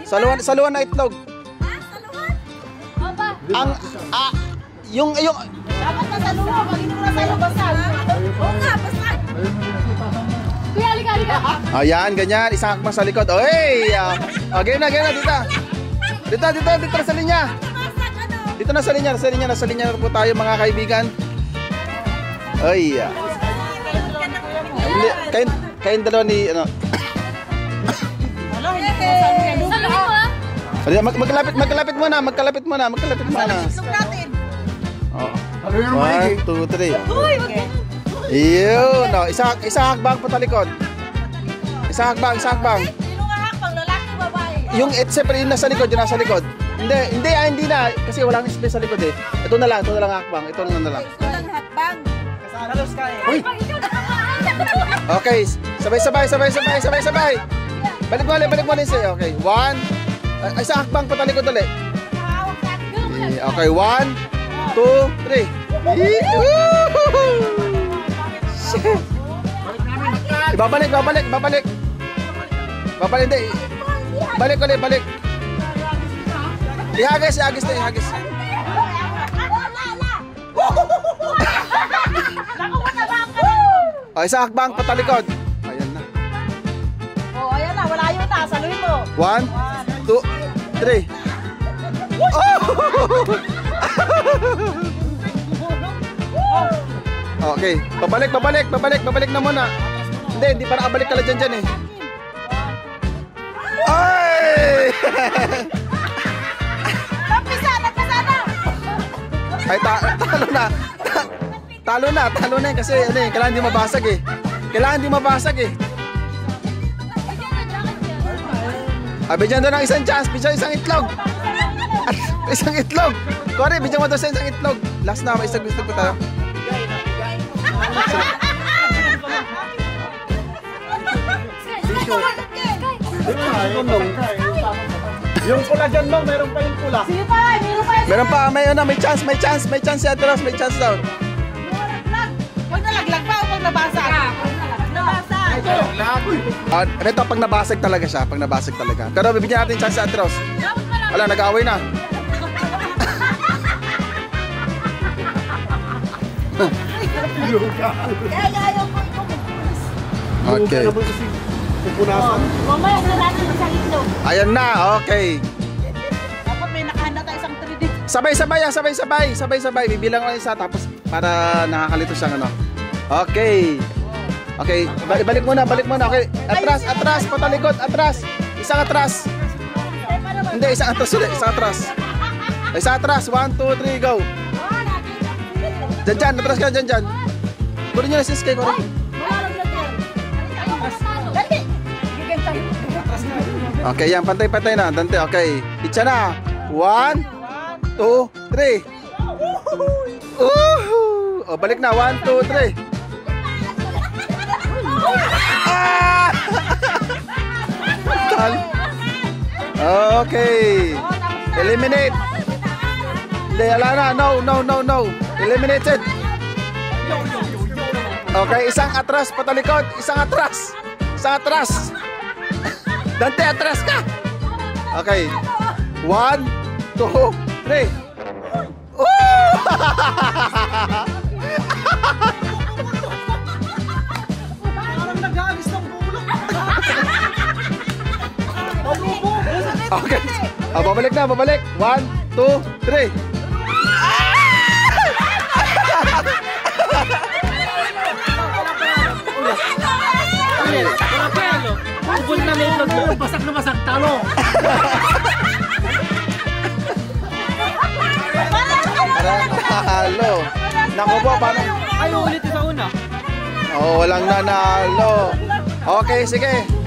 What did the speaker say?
Saluhan na itlog. Ang yung dapat na saluhan, pag hindi mo na sa'yo basal. Oo nga, basal. Kuya, halika. Ayan, ganyan, isang hakbang sa likod. Oh, hey! Game na, dito na sa linya. Dito na sa linya na po tayo mga kaibigan. Ay, hindi, kain dalawa ni, ano. Magkalapit muna. Oh. 1, 2, 3. Yun, no. Isang hakbang patalikod. Isang hakbang. Sino nga hakbang? Lalaki, babae? Yung siyempre yung nasa likod, hindi na. Kasi wala nang space sa likod eh. Ito na lang hakbang. Ito na lang. Ito lang hakbang. Kasalos ka eh. Uy! Okay, sabay. Balik mo ulit sa'yo. Okay, 1. Isang hakbang patalikod ulit. Okay, 1, 2, 3. Babalik. Hindi. Balik. Ihagis. Oh, isang hakbang patalikod. Ayan na. Oh, ayan na, wala yun na. Saluhin mo. 1, 2, 3. Okay, babalik na muna. Hindi para kabalik ka lang dyan eh. Ay! Nagpisa na. Ay, talo na kasi ano eh, kailangan di mabasag eh. Bigyan doon ng isang chance, isang itlog. Isang itlog. Corey, bigyan mo doon sa isang itlog. Last na, may isang itlog pa tayo. Yung pula dyan mo, meron pa yung pula. Sige pa, meron pa. May chance si Atros, may chance daw. Huwag nalaglag pa o pag nabasag? Ito, pag nabasag talaga siya, Pero bibigyan natin chance si Atros. Wala, nag-aaway na. Okay. Mamaya na natin isang itlog. Ayan na, okay. Dapat may nakahanda tayo isang 3D. Sabay. Bibilang ko isa tapos para nakakalito siyang ano. Okay. Balik muna. Okay. Atras, patalikod, atras. Isang atras. Hindi, isang atras ulit, Isang atras. 1, 2, 3, go. Diyan, atras ka dyan. Kunin nyo na sis kay Cory. Okay, yan, pantay na. Dante, okay. Itcha na. 1, 2, 3. Oh, balik na. 1, 2, 3. Okay. Eliminate. Hindi, wala na. No. Eliminated. Okay, isang atras patalikod. Isang atras. Dante, atras ka. Okay. 1, 2, 3. Parang nag-aagis ng bulok. Okay. Babalik. 1, 2, 3. Ubod na may itlog mo, basak na basak, talo. Talo. Naku po, paano? Ay, ulit sa una. Oh, walang nanalo. Okay, sige.